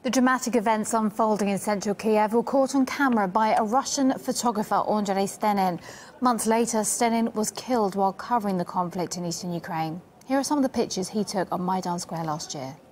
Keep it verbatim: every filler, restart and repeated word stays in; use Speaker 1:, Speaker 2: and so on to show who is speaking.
Speaker 1: The dramatic events unfolding in central Kiev were caught on camera by a Russian photographer, Andrey Stenin. Months later, Stenin was killed while covering the conflict in eastern Ukraine. Here are some of the pictures he took on Maidan Square last year.